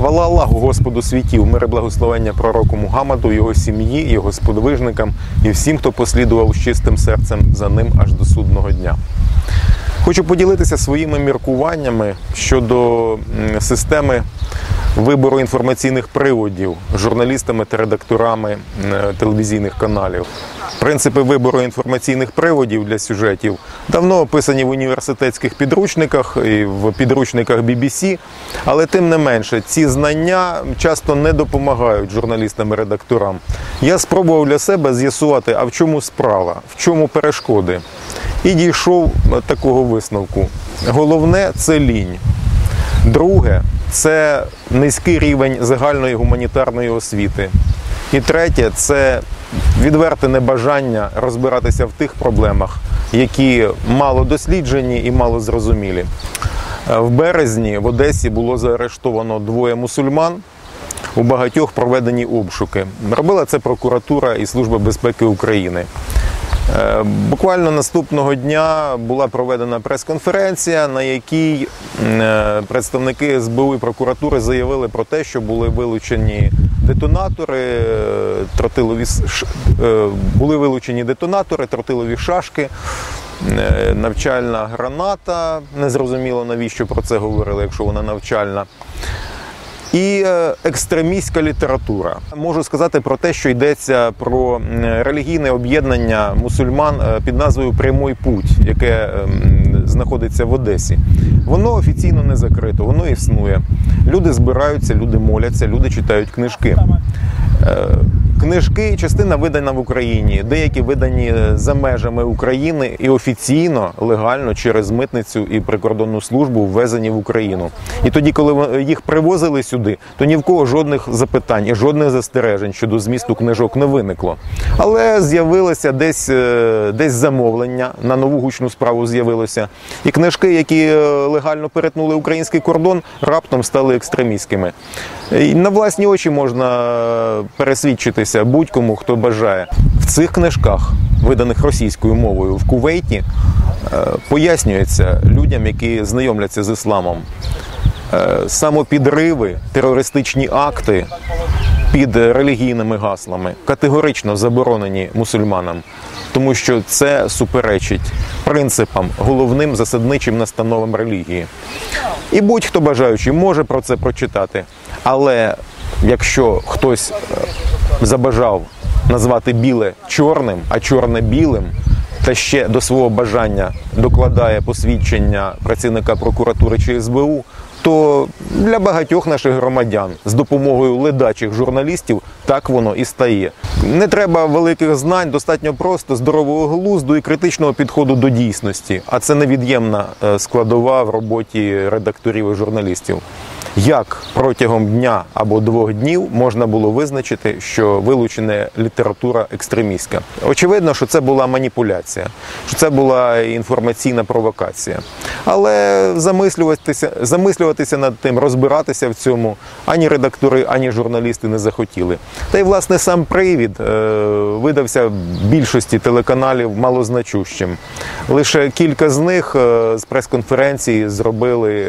Хвала Аллаху, Господу світів, мир і благословення пророку Мухаммаду, його сім'ї, його сподвижникам і всім, хто послідував з чистим серцем за ним аж до судного дня. Хочу поділитися своїми міркуваннями щодо системи вибору інформаційних приводів журналістами та редакторами телевізійних каналів. Принципи вибору інформаційних приводів для сюжетів давно описані в університетських підручниках і в підручниках BBC, але тим не менше ці знання часто не допомагають журналістам і редакторам. Я спробував для себе з'ясувати, а в чому справа, в чому перешкоди. І дійшов такого висновку. Головне – це лінь. Друге – це низький рівень загальної гуманітарної освіти. І третє – це відверте небажання розбиратися в тих проблемах, які мало досліджені і мало зрозумілі. В березні в Одесі було заарештовано 2 мусульман, у багатьох проведені обшуки. Робила це прокуратура і Служба безпеки України. Буквально наступного дня була проведена прес-конференція, на якій представники СБУ і прокуратури заявили про те, що були вилучені детонатори, тротилові шашки, навчальна граната, незрозуміло навіщо про це говорили, якщо вона навчальна, і екстремістська література. Можу сказати про те, що йдеться про релігійне об'єднання мусульман під назвою «Прямий путь», яке знаходиться в Одесі. Воно офіційно не закрито, воно існує. Люди збираються, люди моляться, люди читають книжки. Книжки, частина видана в Україні, деякі видані за межами України і офіційно, легально, через митницю і прикордонну службу ввезені в Україну. І тоді, коли їх привозили сюди, то ні в кого жодних запитань і жодних застережень щодо змісту книжок не виникло. Але з'явилося десь замовлення, на нову гучну справу з'явилося. І книжки, які легально перетнули український кордон, раптом стали екстремістськими. І на власні очі можна пересвідчитися будь-кому, хто бажає. В цих книжках, виданих російською мовою в Кувейті, пояснюється людям, які знайомляться з ісламом, самопідриви, терористичні акти під релігійними гаслами категорично заборонені мусульманам, тому що це суперечить принципам, головним засадничим настановам релігії. І будь-хто бажаючий може про це прочитати, але якщо хтось забажав назвати біле чорним, а чорне білим, та ще до свого бажання докладає посвідчення працівника прокуратури чи СБУ, то для багатьох наших громадян з допомогою ледачих журналістів так воно і стає. Не треба великих знань, достатньо просто здорового глузду і критичного підходу до дійсності, а це невід'ємна складова в роботі редакторів і журналістів. Як протягом дня або 2 днів можна було визначити, що вилучена література екстремістська? Очевидно, що це була маніпуляція, що це була інформаційна провокація. Але замислюватися над тим, розбиратися в цьому ані редактори, ані журналісти не захотіли. Та й, власне, сам привід видався більшості телеканалів малозначущим. Лише кілька з них з прес-конференції зробили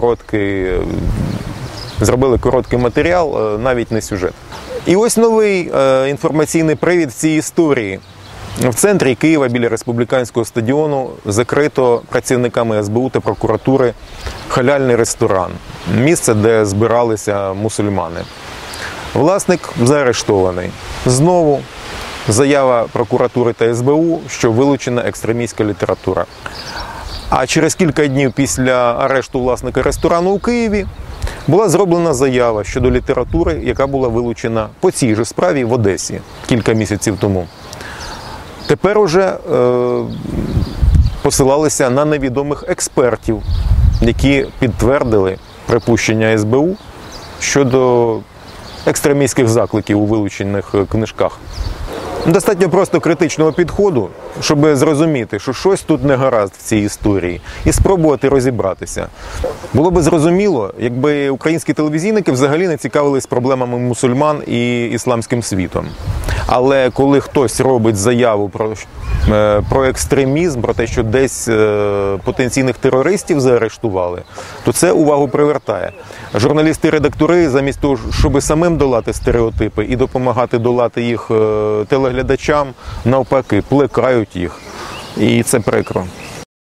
короткий матеріал, навіть не сюжет. І ось новий інформаційний привід в цій історії. В центрі Києва біля республіканського стадіону закрито працівниками СБУ та прокуратури халяльний ресторан. Місце, де збиралися мусульмани. Власник заарештований. Знову заява прокуратури та СБУ, що вилучена екстремістська література. А через кілька днів після арешту власника ресторану у Києві була зроблена заява щодо літератури, яка була вилучена по цій же справі в Одесі кілька місяців тому. Тепер уже посилалися на невідомих експертів, які підтвердили припущення СБУ щодо екстремістських закликів у вилучених книжках. Достатньо просто критичного підходу, щоб зрозуміти, що щось тут не гаразд в цій історії, і спробувати розібратися. Було би зрозуміло, якби українські телевізійники взагалі не цікавились проблемами мусульман і ісламським світом. Але коли хтось робить заяву про екстремізм, про те, що десь потенційних терористів заарештували, то це увагу привертає. Журналісти-редактори, замість того, щоб самим долати стереотипи і допомагати долати їх телеглядачам, навпаки, плекають їх. І це прикро.